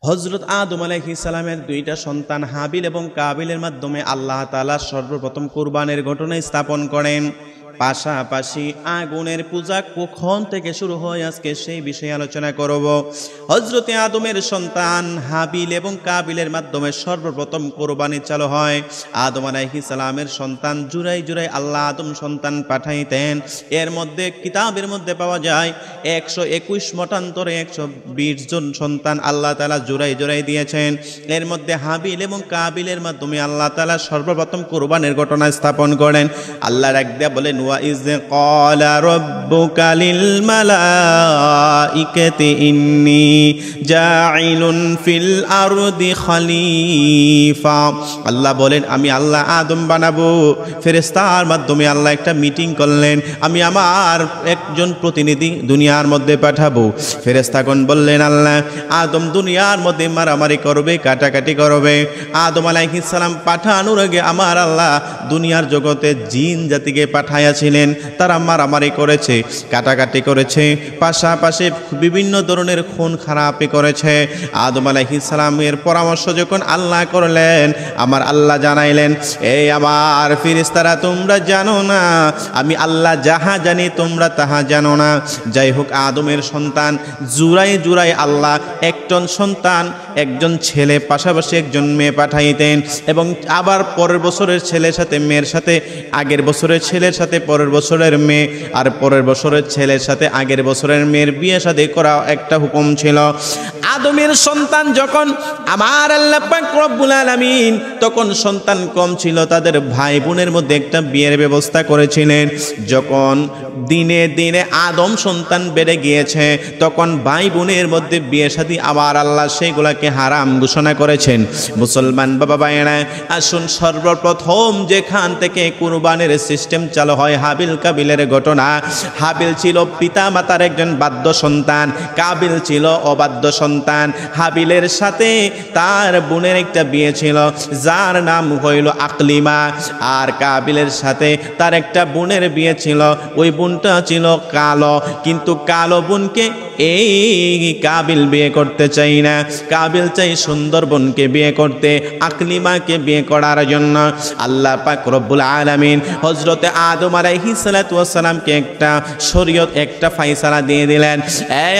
হযরত আদম আলাইহিস সালামের দুইটা সন্তান হাবিল এবং কাবিলের মাধ্যমে আল্লাহ তাআলা সর্বপ্রথম কুরবানের ঘটনা স্থাপন করেন। পাশাপাশি আগুনের পূজা কখন থেকে শুরু হয় আজকে সেই বিষয়ে আলোচনা করব। হযরত আদমের সন্তান হাবিল এবং কাবিলের মাধ্যমে সর্বপ্রথম কুরবানি চালু হয়। আদম আলাইহিস সালামের সন্তান জুরাই জুরাই আল্লাহ আদম সন্তান পাঠাইতেন। এর মধ্যে কিতাবের মধ্যে পাওয়া যায় 121 মতান্তরে 120 জন সন্তান আল্লাহ তাআলা জুরাই জুরাই দিয়েছেন। এর মধ্যে হাবিল এবং কাবিলের মাধ্যমে আল্লাহ তাআলা সর্বপ্রথম কুরবানের ঘটনা স্থাপন করেন। আল্লাহ রাখ দিয়ে বলেন وَإِذْ قَالَ رَبُّكَ لِلْمَلَائِكَةِ إِنِّي جَاعِلٌ فِي الْأَرْضِ خَلِيفَةً। আল্লাহ বলেন আমি আল্লাহ আদম বানাবো। ফেরেশতার মাধ্যমে আল্লাহ একটা মিটিং করলেন, আমি আমার একজন প্রতিনিধি দুনিয়ার মধ্যে পাঠাবো। ফেরেশতাগণ বললেন আল্লাহ আদম দুনিয়ার মধ্যে মারামারি করবে, কাটাকাটি করবে। আদম আলাইহিস সালাম পাঠানোর আগে আমার আল্লাহ দুনিয়ার জগতে জিন জাতিকে পাঠাইয়াছিলেন, তারা মারামারি করেছে, কাটাকাটি করেছে, পাশাপাশি বিভিন্ন ধরনের খুন খারাপি করেছে। আদম আলাইহিস সালামের পরামর্শ যখন আল্লাহ করলেন, আমার আল্লাহ জানাইলেন এই আমার ফেরেশতারা তোমরা জানো না, আমি আল্লাহ যাহা জানি তোমরা তাহা জানো না। যাই হোক আদমের সন্তান জুরাই জুরাই আল্লাহ একজন সন্তান একজন ছেলে পাশাপাশি একজন মেয়ে পাঠাইতেন, এবং আবার পরের বছরের ছেলের সাথে মেয়ের সাথে আগের বছরের ছেলের সাথে পরের বছরের মেয়ে, আর পরের বছরের ছেলের সাথে আগের বছরের মেয়ের বিয়ে শাদী করা একটা হুকুম ছিল। আদমের সন্তান যখন আমার আল্লাহ পাক রব্বুল আলামিন তখন সন্তান কম ছিল, তাদের ভাই বোনের মধ্যে একটা বিয়ের ব্যবস্থা করেছিলেন। যখন দিনে দিনে আদম সন্তান বেড়ে গিয়েছে, তখন ভাই বোনের মধ্যে বিয়ে শাদী আমার আল্লাহ সেইগুলাকে হারাম ঘোষণা করেছেন। মুসলমান বাবা ভাইয়েরা আসুন, সর্বপ্রথম যেখান থেকে কুরবানের সিস্টেম চালু হয় হাবিল কাবিলের ঘটনা। হাবিল ছিল পিতা মাতার একজন বাধ্য সন্তান, কাবিল ছিল অবাধ্য সন্তান। হাবিলের সাথে তার বোনের একটা বিয়ে ছিল যার নাম হইল আকলিমা, আর কাবিলের সাথে তার একটা বোনের বিয়ে ছিল, ওই বোনটা ছিল কালো। কিন্তু কালো বোনকে এই কাবিল বিয়ে করতে চাই না, কাবিল চাই সুন্দর বোনকে বিয়ে করতে, আকলিমাকে বিয়ে করার জন্য আল্লাহ পাক রব্বুল আলামিন হযরতে আদম আলাইহিস সালাতু ওয়াস সালামকে একটা শরীয়ত একটা ফয়সালা দিয়ে দিলেন। এই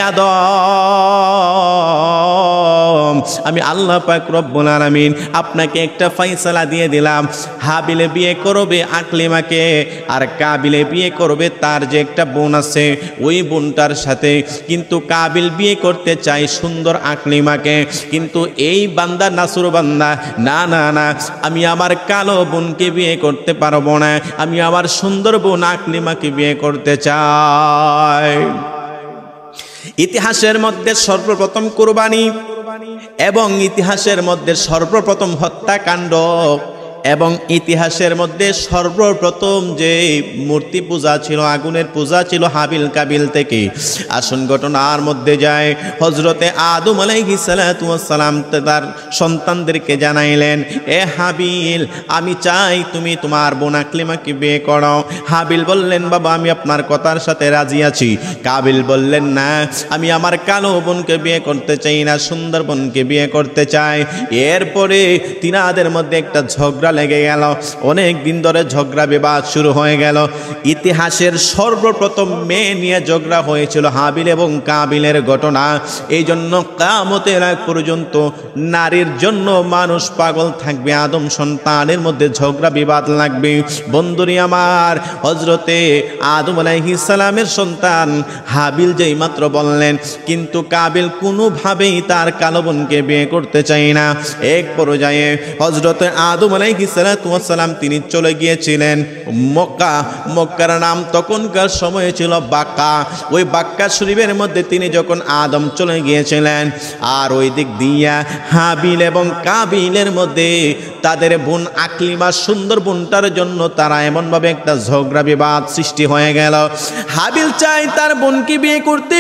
আদম, আমি আল্লাহ পাক রব্বুল আলামিন আপনাকে একটা ফয়সালা দিয়ে দিলাম, হাবিলে বিয়ে করবে আকলিমাকে, আর কাবিলে বিয়ে করবে তার যে একটা বোন আছে ওই বোনটার সাথে। কিন্তু কাবিল বিয়ে করতে চাই সুন্দর আকলিমাকে, কিন্তু এই বান্দা নাসুর বান্দা না না না, আমি আমার কালো বোনকে বিয়ে করতে পারবো না, আমি আমার সুন্দর বোন আকলিমাকে বিয়ে করতে চাই। ইতিহাসের মধ্যে সর্বপ্রথম কুরবানি এবং ইতিহাসের মধ্যে সর্বপ্রথম হত্যাকাণ্ড এবং ইতিহাসের মধ্যে সর্বপ্রথম যে মূর্তি পূজা ছিল, আগুনের পূজা ছিল হাবিল কাবিল থেকে। আসুন ঘটনার মধ্যে যায়। হযরতে আদম আলাইহিস সালাতু ওয়াস সালাম তার সন্তানদেরকে জানাইলেন, এ হাবিল, আমি চাই তুমি তোমার বোন আকলিমাকে বিয়ে করো। হাবিল বললেন, বাবা আমি আপনার কথার সাথে রাজি আছি। কাবিল বললেন, না, আমি আমার কালো বোনকে বিয়ে করতে চাই না, সুন্দর বোনকে বিয়ে করতে চাই। এরপরে তিনাদের মধ্যে একটা ঝগড়া লেগে গেল, অনেক দিন ধরে ঝগড়া বিবাদ শুরু হয়ে গেল। ইতিহাসের সর্বপ্রথম মেয়ে নিয়ে ঝগড়া হয়েছিল হাবিল এবং কাবিলের ঘটনা। এই জন্য কিয়ামতের আগ পর্যন্ত নারীর জন্য মানুষ পাগল থাকবে, আদম সন্তানের মধ্যে ঝগড়া বিবাদ লাগবে। বন্ধুরি আমার, হযরতে আদম আলাইহিস সালামের সন্তান হাবিল যেই মাত্র বললেন, কিন্তু কাবিল কোনোভাবেই তার কালো বোনকে বিয়ে করতে চায় না। এক পর্যায়ে হযরতে আদম আলাইহিস সালাতু ওয়াস সালাম তিনি চলে গিয়েছিলেন মক্কা। মক্কার নাম তখনকার সময়ে ছিল বাক্কা। ওই বাক্কা শরীফের মধ্যে তিনি যখন আদম চলে গিয়েছিলেন, আর ওই দিক দিয়া হাবিল এবং কাবিলের মধ্যে তাদের বোন আকলিমা সুন্দর বোনটার জন্য তারা এমনভাবে একটা ঝগড়া বিবাদ সৃষ্টি হয়ে গেল। হাবিল চাই তার বোনকে বিয়ে করতে,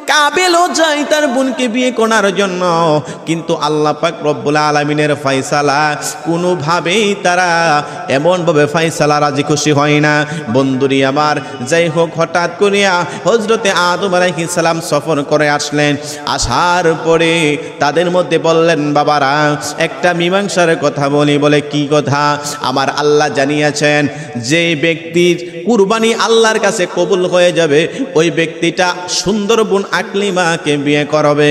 কাবিলও যায় তার বোনকে বিয়ে করার জন্য, কিন্তু আল্লাহ পাক রব্বুল আলামিনের ফয়সালা কোনোভাবেই তারা এমনভাবে ফয়সালা রাজি খুশি হয় না। বন্ধুরি আমার, যাই হোক, হঠাৎ করিয়া হযরতে আদম আলাইহিস সালাম সফর করে আসলেন। আসার পরে তাদের মধ্যে বললেন, বাবারা একটা মীমাংসার কথা বলি। বলে কি কথা? আমার আল্লাহ জানিয়েছেন যে ব্যক্তির কুরবানি আল্লাহর কাছে কবুল হয়ে যাবে ওই ব্যক্তিটা সুন্দর বোন আকলিমাকে বিয়ে করবে।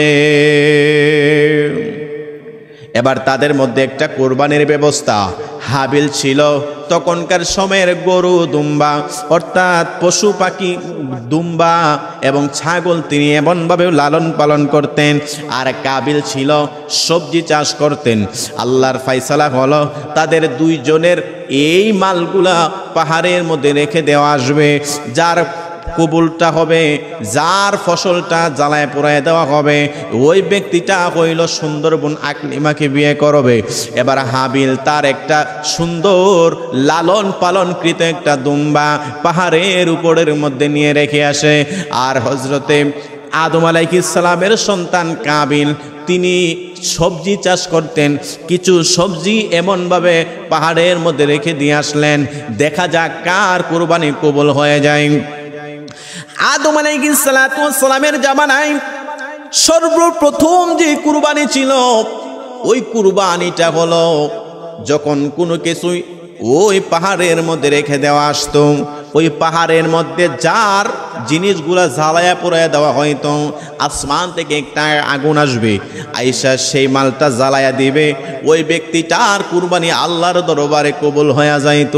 এবার তাদের মধ্যে একটা কুরবানির ব্যবস্থা। হাবিল ছিল তখনকার সময়ের গরু দুম্বা, অর্থাৎ পশু পাখি দুম্বা এবং ছাগল তিনি এমনভাবে লালন পালন করতেন। আর কাবিল ছিল সবজি চাষ করতেন। আল্লাহর ফয়সালা হলো তাদের দুইজনের এই মালগুলা পাহাড়ের মধ্যে রেখে দেওয়া আসবে। যার কবুলটা হবে, যার ফসলটা জ্বালায় পোড়ায় দেওয়া হবে, ওই ব্যক্তিটা হইল সুন্দরবন আকলিমাকে বিয়ে করবে। এবার হাবিল তার একটা সুন্দর লালন পালনকৃত একটা দুম্বা পাহাড়ের উপরের মধ্যে নিয়ে রেখে আসে। আর হযরতে আদম আলাইহিস সালামের সন্তান কাবিল তিনি সবজি চাষ করতেন। কিছু সবজি এমনভাবে পাহাড়ের মধ্যে রেখে দিয়ে আসলেন, দেখা যাক কার কুরবানি কবুল হয়ে যায়। আদম আলাইহিস সালাতু ওয়াস সালামের জামানায় সর্বপ্রথম যে কুরবানি ছিল ওই কুরবানিটা হলো যখন কোনো কিছুই ওই পাহাড়ের মধ্যে রেখে দেওয়া আসতো, ওই পাহাড়ের মধ্যে যার জিনিসগুলা জ্বালায়া পোড়ায়া দেওয়া হয়তো, আসমান থেকে একটা আগুন আসবে, আয়েশা সেই মালটা জ্বালায়া দিবে, ওই ব্যক্তিটার কুরবানি আল্লাহর দরবারে কবুল হয়ে যাইতো।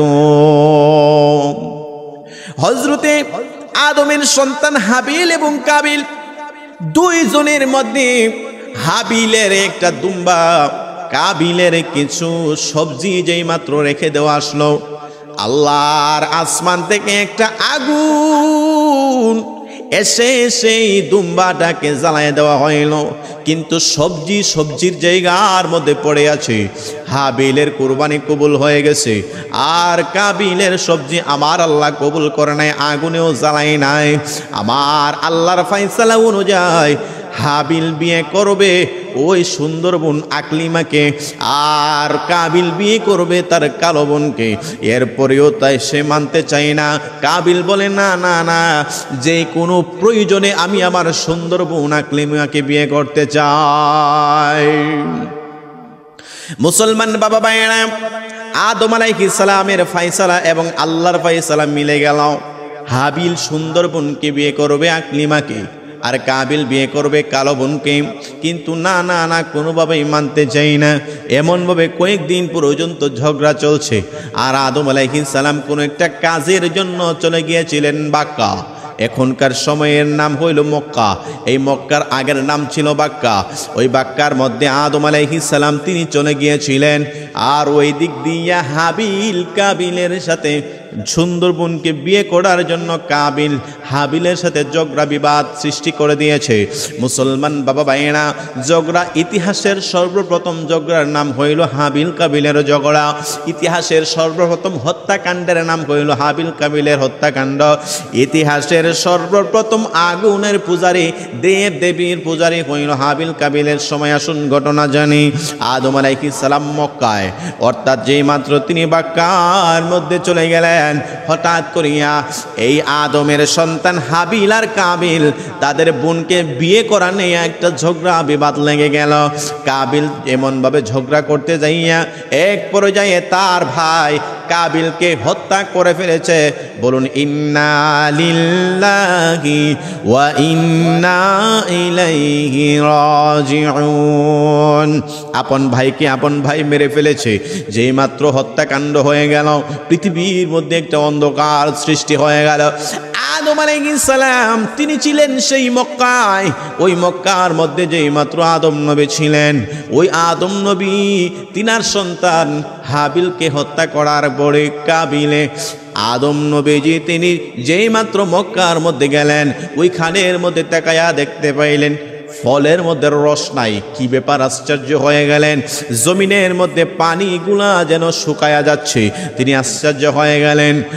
হযরতে আদমের সন্তান হাবিল এবং কাবিল দুইজনের মধ্যে হাবিলের একটা দুম্বা, কাবিলের কিছু সবজি যেই মাত্র রেখে দেওয়া আসলো, আল্লাহর আসমান থেকে একটা আগুন এসে সেই দুম্বাটাকে জ্বালায় দেওয়া হইল। কিন্তু সবজির জায়গার মধ্যে পড়ে আছে। হাবিলের কুরবানি কবুল হয়ে গেছে, আর কাবিলের সবজি আমার আল্লাহ কবুল করে নাই, আগুনেও জ্বালাই নাই। আমার আল্লাহর ফয়সালা অনুযায়ী হাবিল বিয়ে করবে ওই সুন্দর বোন আকলিমাকে, আর কাবিল বিয়ে করবে তার কালো বোনকে। এরপরেও তাই সে মানতে চাই না। কাবিল বলে, না না না, যে কোনো প্রয়োজনে আমি আমার সুন্দর বোন আকলিমাকে বিয়ে করতে চাই। মুসলমান বাবা ভাইয়েরা, আদম আলাইহিস সালামের ফয়সালা এবং আল্লাহর ফয়সালা মিলে গেল। হাবিল সুন্দর বোনকে বিয়ে করবে আকলিমাকে, আর কাবিল বিয়ে করবে কালো বোনকে। কিন্তু না না না, কোনোভাবেই মানতে চাই না। এমনভাবে কয়েকদিন পর্যন্ত ঝগড়া চলছে। আর আদম আলাইহিস সালাম কোনো একটা কাজের জন্য চলে গিয়েছিলেন বাক্কা। এখনকার সময়ের নাম হইল মক্কা, এই মক্কার আগের নাম ছিল বাক্কা। ওই বাক্কার মধ্যে আদম আলাইহিস সালাম তিনি চলে গিয়েছিলেন। আর ওই দিক দিয়ে হাবিল কাবিলের সাথে সুন্দরবনকে বিয়ে করার জন্য কাবিল হাবিলের সাথে ঝগড়া বিবাদ সৃষ্টি করে দিয়েছে। মুসলমান বাবা ভাইয়েরা, ঝগড়া ইতিহাসের সর্বপ্রথম ঝগড়ার নাম হইল হাবিল কাবিলের ঝগড়া। ইতিহাসের সর্বপ্রথম হত্যাকাণ্ডের নাম হইল হাবিল কাবিলের হত্যাকাণ্ড। ইতিহাসের সর্বপ্রথম আগুনের পূজারী, দেব দেবীর পূজারী হইল হাবিল কাবিলের সময়। আসুন ঘটনা জানি। আদম আলাইহিস সালাম মক্কায়, অর্থাৎ যেই মাত্র তিনি বাক্কার মধ্যে চলে গেলেন, হঠাৎ করিয়া এই আদমের সন্তান হাবিল আর কাবিল তাদের বোনকে বিয়ে করা নিয়ে একটা ঝগড়া বিবাদ লেগে গেল। কাবিল এমনভাবে ঝগড়া করতে যাইয়া এক পর্যায়ে তার ভাই কাবিলকে হত্যা করে ফেলেছে। বলুন ইন্না লিল্লাহি ওয়া ইন্না ইলাইহি রাজিউন। আপন ভাইকে আপন ভাই মেরে ফেলেছে। যেই মাত্র হত্যাকাণ্ড হয়ে গেল, পৃথিবীর মধ্যে একটা অন্ধকার সৃষ্টি হয়ে গেল। আদম আলাইহিস সালাম তিনি ছিলেন সেই মক্কায়। ওই মক্কার মধ্যে যেই মাত্র আদম নবী ছিলেন, ওই আদম নবী তিনার সন্তান হাবিলকে হত্যা করার পরে কাবিলে আদম নবীজি তিনি যেই মাত্র মক্কার মধ্যে গেলেন, ওই খানের মধ্যে তাকায়া দেখতে পাইলেন ফলের মধ্যে রস নাই। কি ব্যাপার, আশ্চর্য হয়ে গেলেন। জমিনের মধ্যে পানিগুলা যেন শুকায়া যাচ্ছে, তিনি আশ্চর্য হয়ে গেলেন।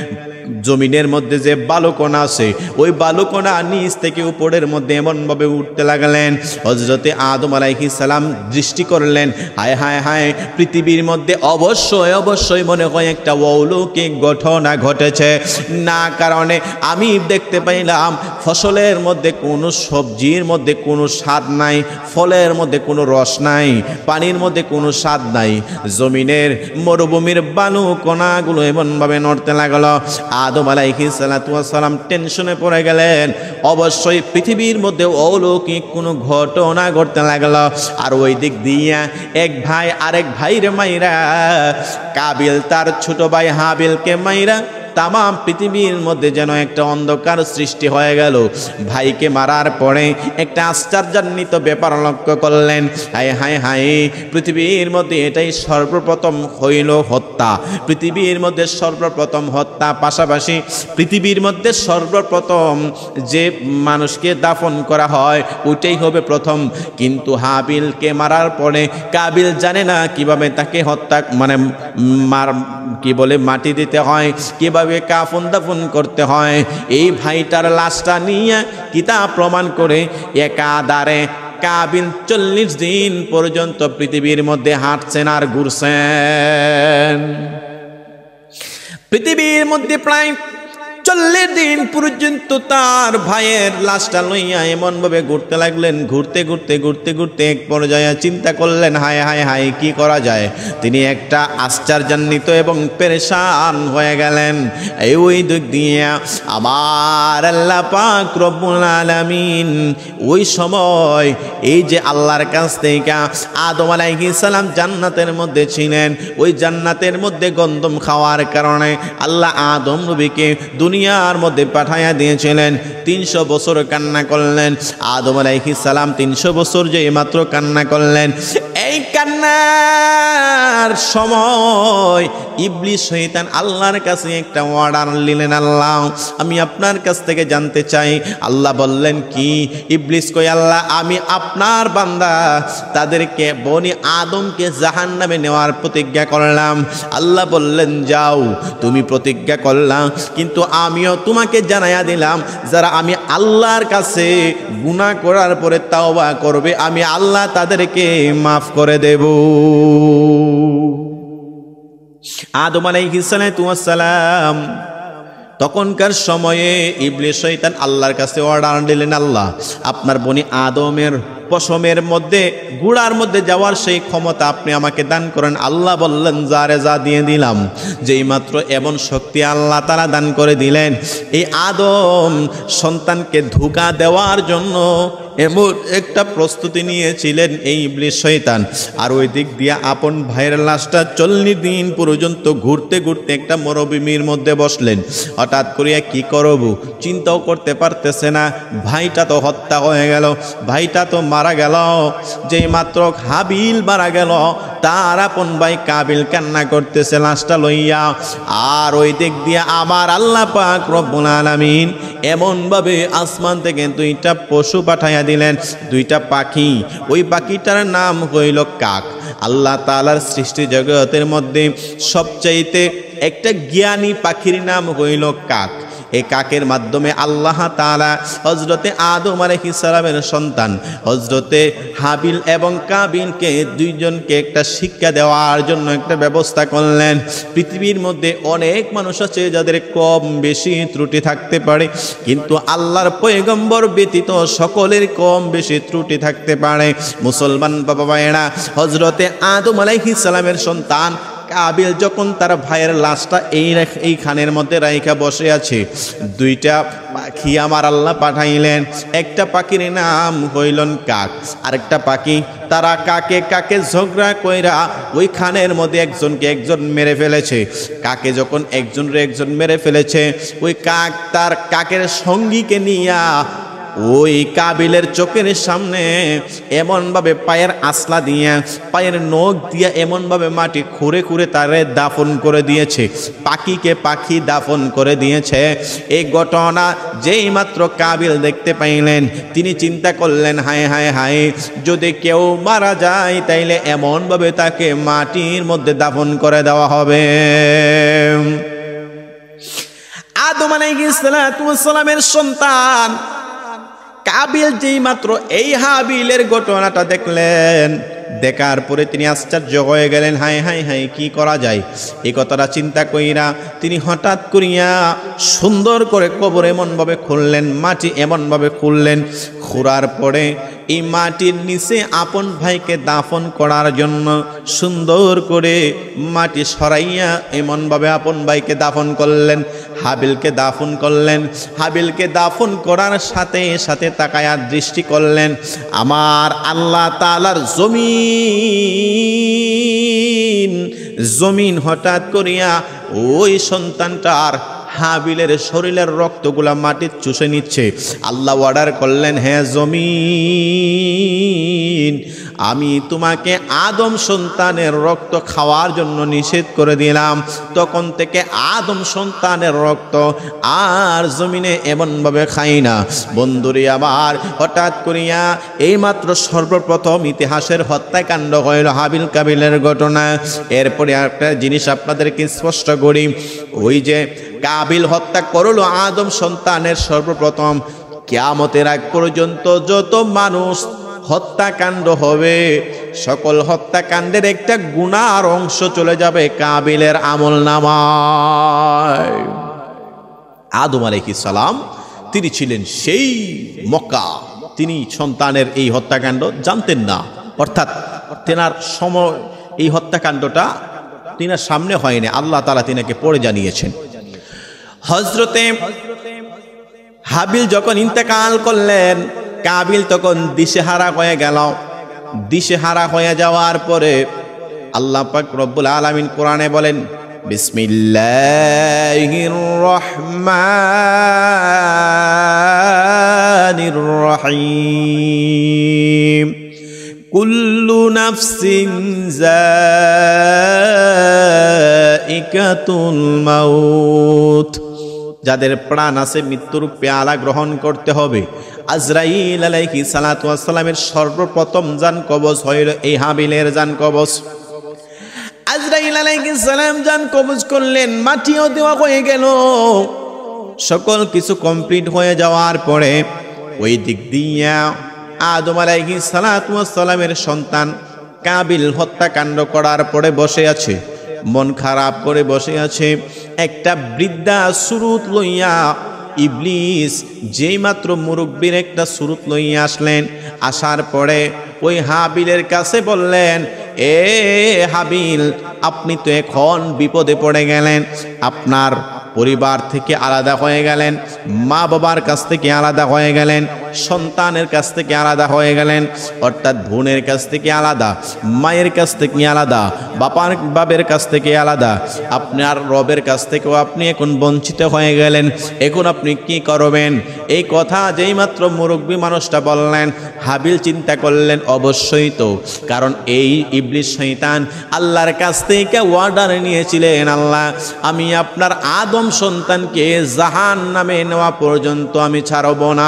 জমিনের মধ্যে যে বালুকণা আছে ওই বালুকণা নিচ থেকে উপরের মধ্যে এমনভাবে উঠতে লাগলেন। হযরতে আদম আলাইহিস সালাম দৃষ্টি করলেন, হায় হায় হায়, পৃথিবীর মধ্যে অবশ্যই অবশ্যই মনে হয় একটা অলৌকিক ঘটনা ঘটেছে। না কারণে আমি দেখতে পাইলাম ফসলের মধ্যে কোনো সবজির মধ্যে কোনো স্বাদ নাই, ফলের মধ্যে কোনো রস নাই, পানির মধ্যে কোনো স্বাদ নাই। জমিনের মরুভূমির বালু কণাগুলো এমনভাবে নড়তে লাগলো। আদম আলাইহিস সালাতু ওয়াস সালাম টেনশনে পড়ে গেলেন, অবশ্যই পৃথিবীর মধ্যে অলৌকিক কোনো ঘটনা ঘটতে লাগলো। আর ওই দিক দিয়ে এক ভাই আরেক ভাইরে মাইরা, কাবিল তার ছোট ভাই হাবিলকে মাইরা তামাম পৃথিবীর মধ্যে যেন একটা অন্ধকার সৃষ্টি হয়ে গেল। ভাইকে মারার পরে একটা আশ্চর্যান্বিত ব্যাপার লক্ষ্য করলেন, হায় হায় হায়, পৃথিবীর মধ্যে এটাই সর্বপ্রথম হইল হত্যা। পৃথিবীর মধ্যে সর্বপ্রথম হত্যা, পাশাপাশি পৃথিবীর মধ্যে সর্বপ্রথম যে মানুষকে দাফন করা হয় ওইটাই হবে প্রথম। কিন্তু হাবিলকে মারার পরে কাবিল জানে না কিভাবে তাকে হত্যা মানে কি বলে মাটি দিতে হয়, কিভাবে কাফন দাফন করতে হয়। এই ভাইটার লাশটা নিয়ে কিতাব প্রমাণ করে একাধারে কাবিল 40 দিন পর্যন্ত পৃথিবীর মধ্যে হাঁটছেন আর ঘুরছেন। পৃথিবীর মধ্যে প্রায় 40 দিন পর্যন্ত তার ভাইয়ের লাশটা লইয়া এমনভাবে ঘুরতে লাগলেন। ঘুরতে ঘুরতে ঘুরতে ঘুরতে এক পর্যায়ে চিন্তা করলেন, হায় হায় হায়, কি করা যায়। তিনি একটা আশ্চর্যান্বিত এবং পেরেশান হয়ে গেলেন। ওই দিক দিয়ে আমার আল্লাহ পাক রব্বুল আলামিন ওই সময় এই যে আল্লাহর কাছ থেকে আদম আলাইহিস সালাম জান্নাতের মধ্যে ছিলেন, ওই জান্নাতের মধ্যে গন্ধম খাওয়ার কারণে আল্লাহ আদম নবীকে দুনিয়ার মধ্যে পাঠাইয়া দিয়েছিলেন। 300 বছর কান্না করলেন আদম আলাইহিস সালাম। 300 বছর যে মাত্র কান্না করলেন, এই কান্নার সময় ইবলিস শয়তান আল্লাহর কাছে একটা অর্ডার নিলেন, আল্লাহ আমি আপনার কাছ থেকে জানতে চাই। আল্লাহ বললেন কি? ইবলিস কই, আল্লাহ আমি আপনার বান্দা, তাদেরকে বনি আদমকে জাহান্নামে নেওয়ার প্রতিজ্ঞা করলাম। আল্লাহ বললেন যাও, তুমি প্রতিজ্ঞা করলাম, কিন্তু আমিও তোমাকে জানাইয়া দিলাম যারা আমি আল্লাহর কাছে গুনাহ করার পরে তাওবা করবে আমি আল্লাহ তাদেরকে মাফ করে দেব। আদম আলাইহিস সালাম তখনকার সময়ে ইবলিস শয়তান আল্লাহর কাছে অর্ডার দিলেন, আল্লাহ আপনার বনি আদমের পশমের মধ্যে গুড়ার মধ্যে যাওয়ার সেই ক্ষমতা আপনি আমাকে দান করেন। আল্লাহ বললেন যারে যা দিয়ে দিলাম। যেই মাত্র এমন শক্তি আল্লাহ তাআলা দান করে দিলেন, এই আদম সন্তানকে ধোঁকা দেওয়ার জন্য এমন একটা প্রস্তুতি নিয়েছিলেন এই ইবলিস শয়তান। আর ওই দিক দিয়ে আপন ভাইয়ের লাশটা 40 দিন পর্যন্ত ঘুরতে ঘুরতে একটা মরুভূমির মধ্যে বসলেন। হঠাৎ করিয়া কি করব চিন্তাও করতে পারতেছে না। ভাইটা তো হত্যা হয়ে গেল, ভাইটা তো মারা গেল। যেই মাত্র হাবিল মারা গেল, তার আপন ভাই কাবিল কান্না করতেছে লাশটা লইয়া। আর ওই দিক দিয়ে আমার আল্লাহ পাক রব্বুল আলামিন এমনভাবে আসমান থেকে 2টা পশু পাঠাইয়া দিলেন, 2টা পাখি। ওই পাখিটার নাম হইল কাক। আল্লাহ তাআলার সৃষ্টি জগতের মধ্যে সবচাইতে একটা জ্ঞানী পাখির নাম হইল কাক। এই কাকের মাধ্যমে আল্লাহ তাআলা হযরতে আদম আলাইহিস সালামের সন্তান হযরতে হাবিল এবং কাবিলকে দুইজনকে একটা শিক্ষা দেওয়ার জন্য একটা ব্যবস্থা করলেন। পৃথিবীর মধ্যে অনেক মানুষ আছে যাদের কম বেশি ত্রুটি থাকতে পারে, কিন্তু আল্লাহর পয়গম্বর ব্যতীত সকলের কম বেশি ত্রুটি থাকতে পারে। মুসলমান বাবা ভাইয়েরা, হযরতে আদম আলাইহিস সালামের সন্তান কাবিল যখন তার ভাইয়ের লাশটা এই খানের মধ্যে রাইখা বসে আছে, 2টা পাখি আমার আল্লাহ পাঠাইলেন। একটা পাখির নাম হইলন কাক, আরেকটা পাখি তারা কাকে ঝগড়া কইরা ওই খানের মধ্যে একজনকে একজন মেরে ফেলেছে। কাকে যখন একজন মেরে ফেলেছে, ওই কাক তার কাকের সঙ্গীকে নিয়া ওই কাবিলের চোখের সামনে এমনভাবে পায়ের আসলা দিয়ে, পায়ের নখ দিয়ে এমনভাবে মাটি খুঁড়ে খুঁড়ে তারে দাফন করে দিয়েছে। পাখিকে পাখি দাফন করে দিয়েছে। এই ঘটনা যেই মাত্র কাবিল দেখতে পাইলেন, তিনি চিন্তা করলেন, হায় হায় হায়, যদি কেউ মারা যায় তাইলে এমনভাবে তাকে মাটির মধ্যে দাফন করে দেওয়া হবে। আদম আলাইহিস সালামের সন্তান কাবিল যেই মাত্র এই হাবিলের ঘটনাটা দেখলেন, দেখার পরে তিনি আশ্চর্য হয়ে গেলেন, হায় হায় হায় কি করা যায়। এই কথাটা চিন্তা কইরা তিনি হঠাৎ করিয়া সুন্দর করে কবর এমনভাবে খুললেন, মাটি এমনভাবে খুললেন, খুঁড়ার পরে এই মাটির নিচে আপন ভাইকে দাফন করার জন্য সুন্দর করে মাটি সরাইয়া এমনভাবে আপন ভাইকে দাফন করলেন, হাবিলকে দাফন করলেন। হাবিলকে দাফন করার সাথে সাথে তাকায়া দৃষ্টি করলেন, আমার আল্লাহ তাআলার জমিন হঠাৎ করিয়া ওই সন্তানটার হাবিলের শরীরের রক্তগুলা মাটির চুষে নিচ্ছে। আল্লাহ অর্ডার করলেন, হ্যাঁ জমিন, আমি তোমাকে আদম সন্তানের রক্ত খাওয়ার জন্য নিষেধ করে দিলাম। তখন থেকে আদম সন্তানের রক্ত আর জমিনে এমনভাবে খাই না। বন্ধুরে আমার, হঠাৎ করিয়া এইমাত্র সর্বপ্রথম ইতিহাসের হত্যাকাণ্ড হইল হাবিল কাবিলের ঘটনা। এরপরে একটা জিনিস আপনাদেরকে স্পষ্ট করি, ওই যে কাবিল হত্যা করলো আদম সন্তানের সর্বপ্রথম, কিয়ামতের আগ পর্যন্ত যত মানুষ হত্যাকাণ্ড হবে সকল হত্যাকাণ্ডের একটা গুনার অংশ চলে যাবে কাবিলের আমলনামায়। আদম আলাইহিস সালাম তিনি ছিলেন সেই মক্কা, তিনি সন্তানের এই হত্যাকাণ্ড জানতেন না, অর্থাৎ তেনার সময় এই হত্যাকাণ্ডটা তিনার সামনে হয়নি, আল্লাহ তাআলা তিনাকে পরে জানিয়েছেন। হযরতে হাবিল যখন ইন্তেকাল করলেন, কাবিল তখন দিশেহারা হয়ে গেল। দিশেহারা হয়ে যাওয়ার পরে আল্লাহ পাক রব্বুল আলামিন কোরআনে বলেন, বিসমিল্লাহির রহমানির রহিম, কুল্লু নাফসিন যায়িকাতুল মাউত, যাদের প্রাণ আছে মৃত্যুর পেয়ালা গ্রহণ করতে হবে। আজরাইল আলাইহিস সালাতু ওয়াস সালামের সর্বপ্রথম জান কবজ হইল এই হাবিলের জান কবজ। আজরাইল আলাইহিস সালাম জান কবজ করলেন, মাটিও দেওয়া হয়ে গেল, সকল কিছু কমপ্লিট হয়ে যাওয়ার পরে ওই দিক দিয়া আদম আলাইহিস সালাতু ওয়াস সালামের সন্তান কাবিল হত্যাকাণ্ড করার পরে বসে আছে, মন খারাপ করে বসে আছে। একটা বৃদ্ধা সুরুত লইয়া ইবলিস যেই মাত্র মুরব্বীর একটা সুরুত লইয়া আসলেন, আসার পরে ওই হাবিলের কাছে বললেন, এ হাবিল, আপনি তো এখন বিপদে পড়ে গেলেন, আপনার পরিবার থেকে আলাদা হয়ে গেলেন, মা বাবার কাছ থেকে আলাদা হয়ে গেলেন, সন্তানের কাছ থেকে আলাদা হয়ে গেলেন, অর্থাৎ বোনের কাছ থেকে আলাদা, মায়ের কাছ থেকে আলাদা, বাবের কাছ থেকে আলাদা, আপনার রবের কাছ থেকেও আপনি এখন বঞ্চিত হয়ে গেলেন। এখন আপনি কি করবেন? এই কথা যেই মাত্র মুরব্বী মানুষটা বললেন, হাবিল চিন্তা করলেন, অবশ্যই তো, কারণ এই ইবলিস শয়তান আল্লাহর কাছ থেকে অর্ডার নিয়েছিলেন, আল্লাহ আমি আপনার আদম সন্তানকে জাহান্নামে নেওয়া পর্যন্ত আমি ছাড়ব না।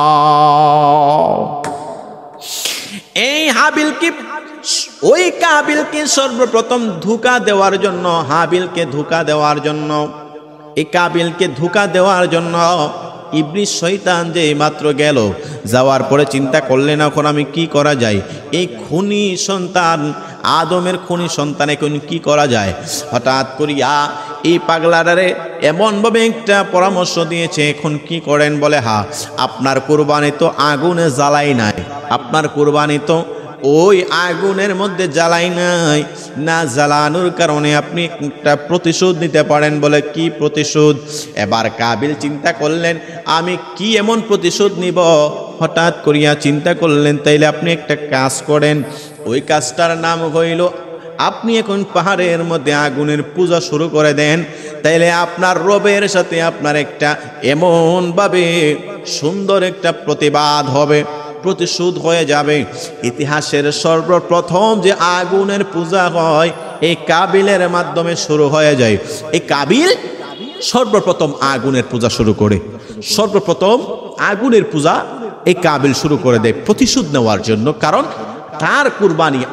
এই হাবিলকে, ওই কাবিলকে সর্বপ্রথম ধোঁকা দেওয়ার জন্য, হাবিলকে ধোঁকা দেওয়ার জন্য, এই কাবিলকে ধোঁকা দেওয়ার জন্য ইবলিস শয়তান যে মাত্র গেল, যাওয়ার পরে চিন্তা করলেন এখন আমি কি করা যায়, এই খুনি সন্তান আদমের খুনি সন্তান এখন কি করা যায়। হঠাৎ করিয়া এই পাগলাটারে এমনভাবে একটা পরামর্শ দিয়েছে, এখন কি করেন? বলে, হ্যাঁ, আপনার কুরবানি তো আগুনে জ্বালাই নাই, আপনার কুরবানি তো ওই আগুনের মধ্যে জ্বালাই নাই, না জ্বালানোর কারণে আপনি একটা প্রতিশোধ নিতে পারেন। বলে, কি প্রতিশোধ? এবার কাবিল চিন্তা করলেন, আমি কি এমন প্রতিশোধ নিব? হঠাৎ করিয়া চিন্তা করলেন, তাইলে আপনি একটা কাজ করেন, ওই কাজটার নাম হইল, আপনি এখন পাহাড়ের মধ্যে আগুনের পূজা শুরু করে দেন, তাইলে আপনার রবের সাথে আপনার একটা এমনভাবে সুন্দর একটা প্রতিবাদ হবে, প্রতিশোধ হয়ে যাবে। ইতিহাসের সর্বপ্রথম যে আগুনের পূজা হয় এই কাবিলের মাধ্যমে শুরু হয়ে যায়। এই কাবিল সর্বপ্রথম আগুনের পূজা শুরু করে, সর্বপ্রথম আগুনের পূজা এই কাবিল শুরু করে দেয় প্রতিশোধ নেওয়ার জন্য, কারণ তার কুরবানি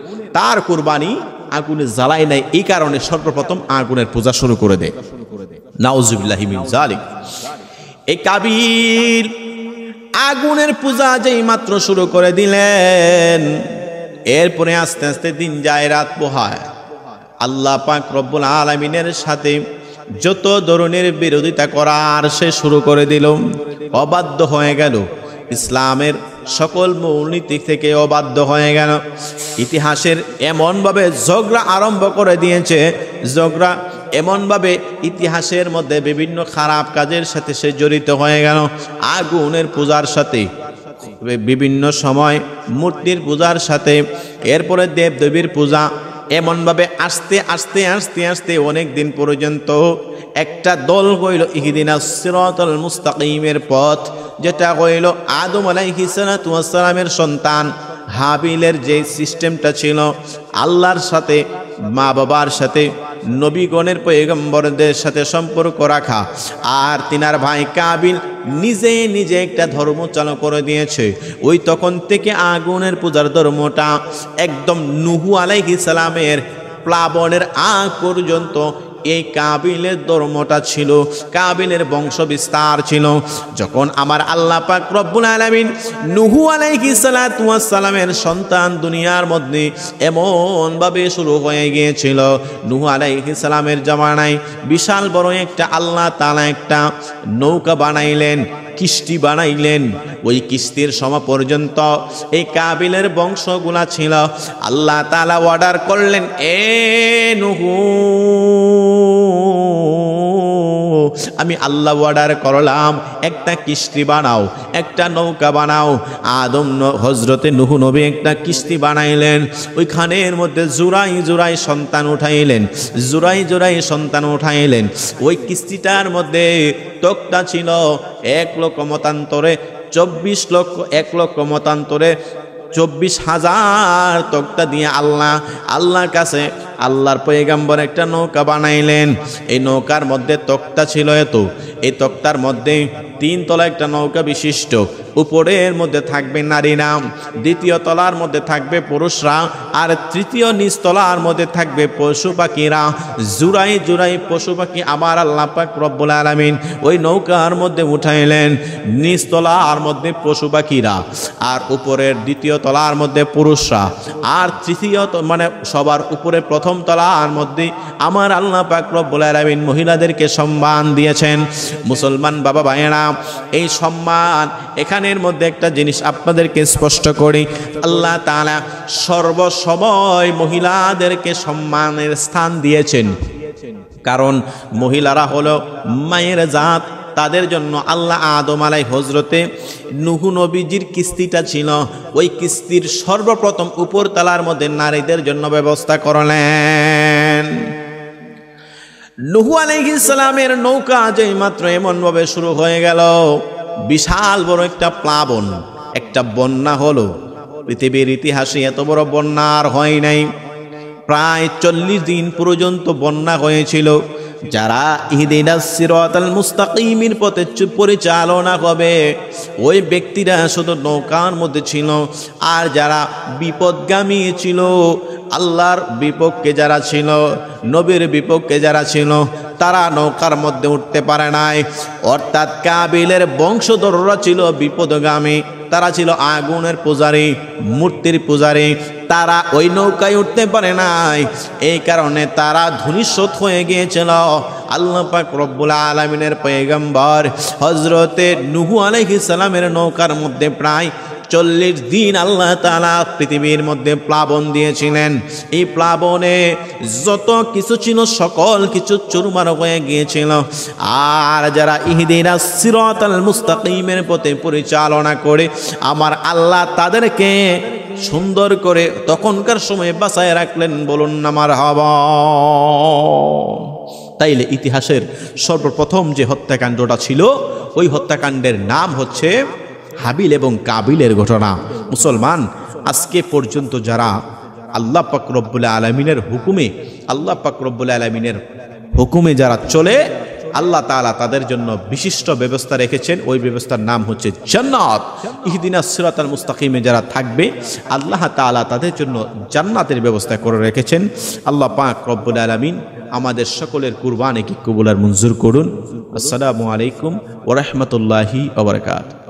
আগুনে জ্বালায় নাই, এই কারণে সর্বপ্রথম আগুনের পূজা শুরু করে দেয়। নাউজুবিল্লাহি মিন যালিক। এই কাবিল আগুনের পূজা যেই মাত্র শুরু করে দিলেন, এরপরে আস্তে আস্তে দিন যায়, রাত পোহায়। আল্লাহ পাক রব্বুল আলামিনের সাথে যত ধরনের বিরোধিতা করার সে শুরু করে দিল, অবাধ্য হয়ে গেল, ইসলামের সকল মূলনীতি থেকে অবাধ্য হয়ে গেল। ইতিহাসের এমনভাবে ঝগড়া আরম্ভ করে দিয়েছে, ঝগড়া এমনভাবে ইতিহাসের মধ্যে বিভিন্ন খারাপ কাজের সাথে সে জড়িত হয়ে গেল, আগুনের পূজার সাথে, বিভিন্ন সময় মূর্তির পূজার সাথে, এরপরে দেবদেবীর পূজা, এমনভাবে আস্তে আস্তে আস্তে আস্তে অনেক দিন পর্যন্ত একটা দল হইল ইহদিনাস সিরাতাল মুস্তাকিমের পথ, যেটা হইল আদম আলাইহিস সালাতু ওয়াস সালামের সন্তান হাবিলের যে সিস্টেমটা ছিল, আল্লাহর সাথে, মা বাবার সাথে, নবীগণের পয়গম্বরদের সাথে সম্পর্ক রাখা, আর তিনার ভাই কাবিল নিজে নিজে একটা ধর্ম চালু করে দিয়েছে। ওই তখন থেকে আগুনের পূজার ধর্মটা একদম নূহ আলাইহিস সালামের প্লাবনের আগ পর্যন্ত এই কাবিলের ধর্মটা ছিল, কাবিলের বংশ বিস্তার ছিল। যখন আমার আল্লাহ পাক রব্বুল আলামিন নূহ আলাইহিস সালাতু ওয়াস সালামের সন্তান দুনিয়ার মধ্যে এমনভাবে শুরু হয়ে গিয়েছিল, নূহ আলাইহিস সালামের জামানায় বিশাল বড় একটা আল্লাহ তাআলা একটা নৌকা বানাইলেন, কিস্তি বানাইলেন। ওই কিস্তির সময় পর্যন্ত এই কাবিলের বংশগুলা ছিল। আল্লাহ তাআলা অর্ডার করলেন, এ নূহ, আমি আল্লাহ অর্ডার করলাম একটা কিস্তি বানাও, একটা নৌকা বানাও। আদম হযরতে নূহ নবী একটা কিস্তি বানাইলেন, ওইখানের মধ্যে জোড়াই জোড়াই সন্তান উঠাইলেন, জোড়াই জোড়াই সন্তান উঠাইলেন। ওই কিস্তিটার মধ্যে তক্তা ছিল 1 লক্ষ মতান্তরে 24 লক্ষ, 1 লক্ষ মতান্তরে 24,000 তক্তা দিয়ে আল্লাহর কাছে আল্লাহর পয়গম্বর একটা নৌকা বানাইলেন। এই নৌকার মধ্যে তক্তা ছিল এত, এই তক্তার মধ্যে 3 তলা একটা নৌকা বিশিষ্ট, উপরের মধ্যে থাকবে নারীরা, দ্বিতীয় তলার মধ্যে থাকবে পুরুষরা, আর তৃতীয় নিচতলার মধ্যে থাকবে পশু পাখিরা। জুড়াই জুড়াই পশু পাখি আমার আল্লাহ পাক রব্বুল আলামিন ওই নৌকার মধ্যে উঠাইলেন। নিচতলার মধ্যে পশু পাখিরা, আর উপরের দ্বিতীয় তলার মধ্যে পুরুষরা, আর তৃতীয় মানে সবার উপরে প্রথম তলার মধ্যে আমার আল্লাহ পাক রব্বুল আলামিন মহিলাদেরকে সম্মান দিয়েছেন। মুসলমান বাবা ভাইয়েরা, এই সম্মান, এখানের মধ্যে একটা জিনিস আপনাদেরকে স্পষ্ট করি, আল্লাহ তাআলা সর্বসময় মহিলাদেরকে সম্মানের স্থান দিয়েছেন, কারণ মহিলারা হলো মায়ের জাত। তাদের জন্য আল্লাহ আদম হযরতে নূহ নবীজির কিস্তিটা ছিল, ওই কিস্তির সর্বপ্রথম উপর তলার মধ্যে নারীদের জন্য ব্যবস্থা করলেন। নূহ আলাইহিস সালামের নৌকা যেই মাত্র এমনভাবে শুরু হয়ে গেল, বিশাল বড় একটা প্লাবন, একটা বন্যা হলো। পৃথিবীর ইতিহাসে এত বড় বন্যা আর হয় নাই। প্রায় 40 দিন পর্যন্ত বন্যা হয়েছিল। যারা ইহদিনাস সিরাতাল মুস্তাকিমের পথে পরিচালনা হবে, ওই ব্যক্তিরা শুধু নৌকার মধ্যে ছিল। আর যারা বিপদগামী ছিল, আল্লাহর বিপক্ষে যারা ছিল, নবীর বিপক্ষে যারা ছিল, তারা নৌকার মধ্যে উঠতে পারে নাই। অর্থাৎ কাবিলের বংশধররা ছিল বিপদগামী, তারা ছিল আগুনের পূজারী, মূর্তির পূজারী, তারা ওই নৌকায় উঠতে পারে নাই। এই কারণে তারা ধূলিসাৎ হয়ে গিয়েছিল। আল্লাহ পাক রব্বুল আলামিনের পয়গম্বর হযরতে নূহ আলাইহিস সালামের নৌকার মধ্যে প্রায় 40 দিন আল্লাহ তাআলা পৃথিবীর মধ্যে প্লাবন দিয়েছিলেন। এই প্লাবনে যত কিছু ছিল সকল কিছু চুরমার হয়ে গিয়েছিল। আর যারা ইহদিনাস সিরাতাল মুস্তাকিমের পথে পরিচালনা করে আমার আল্লাহ তাদেরকে সুন্দর করে তখনকার সময়ে বাঁচায় রাখলেন। বলুন না মারহাবা। তাইলে ইতিহাসের সর্বপ্রথম যে হত্যাকাণ্ডটা ছিল, ওই হত্যাকাণ্ডের নাম হচ্ছে হাবিল এবং কাবিলের ঘটনা। মুসলমান, আজকে পর্যন্ত যারা আল্লাহ পাক রব্বুল আলামিনের হুকুমে, আল্লাহ পাক রব্বুল আলামিনের হুকুমে যারা চলে, আল্লাহ তাআলা তাদের জন্য বিশিষ্ট ব্যবস্থা রেখেছেন। ওই ব্যবস্থার নাম হচ্ছে জান্নাত। ইহদিনাস সিরাতাল মুস্তাকিমে যারা থাকবে, আল্লাহ তাআলা তাদের জন্য জান্নাতের ব্যবস্থা করে রেখেছেন। আল্লাহ পাক রব্বুল আলামিন আমাদের সকলের কুরবানিকে কবুল আর মঞ্জুর করুন। আসসালামু আলাইকুম ওয়া রাহমাতুল্লাহি ওয়া বারাকাতুহু।